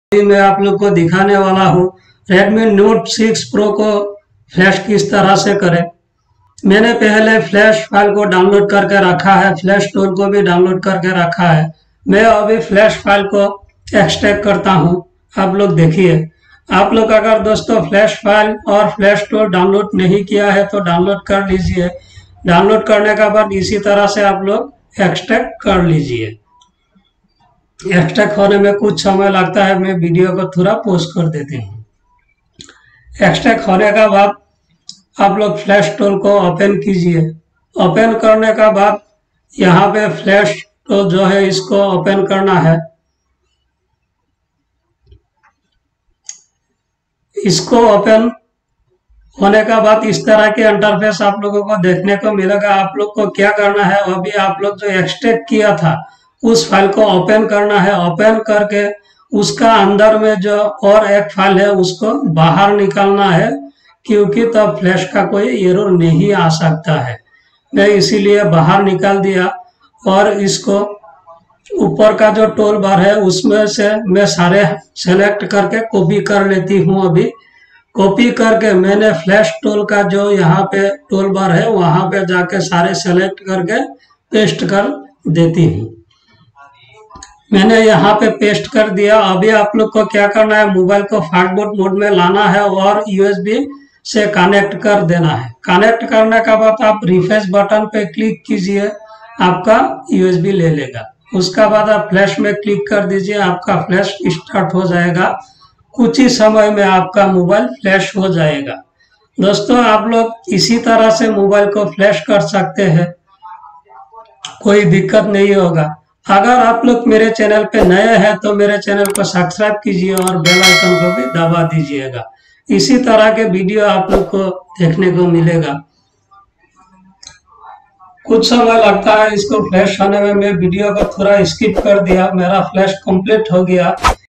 अभी मैं आप लोग को दिखाने वाला हूँ Redmi Note 6 Pro को फ्लैश किस तरह से करें। मैंने पहले फ्लैश फाइल को डाउनलोड करके रखा है, फ्लैश स्टोर को भी डाउनलोड करके रखा है। मैं अभी फ्लैश फाइल को एक्सट्रैक्ट करता हूँ। आप लोग देखिए। आप लोग अगर दोस्तों फ्लैश फाइल और फ्लैश स्टोर डाउनलोड नहीं किया है तो डाउनलोड कर लीजिए। डाउनलोड करने के बाद इसी तरह से आप लोग एक्सट्रैक्ट कर लीजिए। एक्सट्रैक्ट होने में कुछ समय लगता है, मैं वीडियो को थोड़ा पॉज कर देती हूँ। एक्सट्रैक्ट होने का बाद आप लोग फ्लैश स्टोर को ओपन कीजिए। ओपन करने का बाद यहाँ पे फ्लैश स्टोर जो है इसको ओपन करना है। इसको ओपन होने का बाद इस तरह के इंटरफेस आप लोगों को देखने को मिलेगा। आप लोग को क्या करना है, अभी आप लोग जो एक्सट्रैक्ट किया था उस फाइल को ओपन करना है। ओपन करके उसका अंदर में जो और एक फाइल है उसको बाहर निकालना है, क्योंकि तब फ्लैश का कोई एरर नहीं आ सकता है। मैं इसीलिए बाहर निकाल दिया और इसको ऊपर का जो टूल बार है उसमें से मैं सारे सेलेक्ट करके कॉपी कर लेती हूँ। अभी कॉपी करके मैंने फ्लैश टूल का जो यहाँ पे टूल बार है वहां पे जाके सारे सेलेक्ट करके पेस्ट कर देती हूँ। मैंने यहाँ पे पेस्ट कर दिया। अभी आप लोग को क्या करना है, मोबाइल को फ्लाइट मोड में लाना है और यूएसबी से कनेक्ट कर देना है। कनेक्ट करने के बाद आप रिफ्रेश बटन पे क्लिक कीजिए, आपका यूएसबी ले लेगा। उसका बाद आप फ्लैश में क्लिक कर दीजिए, आपका फ्लैश स्टार्ट हो जाएगा। कुछ ही समय में आपका मोबाइल फ्लैश हो जाएगा। दोस्तों आप लोग इसी तरह से मोबाइल को फ्लैश कर सकते हैं, कोई दिक्कत नहीं होगा। अगर आप लोग मेरे चैनल पे नए हैं तो मेरे चैनल को सब्सक्राइब कीजिए और बेल आइकन को भी दबा दीजिएगा। इसी तरह के वीडियो आप लोग को देखने को मिलेगा। कुछ समय लगता है इसको फ्लैश होने में। मैं वीडियो को थोड़ा स्किप कर दिया, मेरा फ्लैश कंप्लीट हो गया।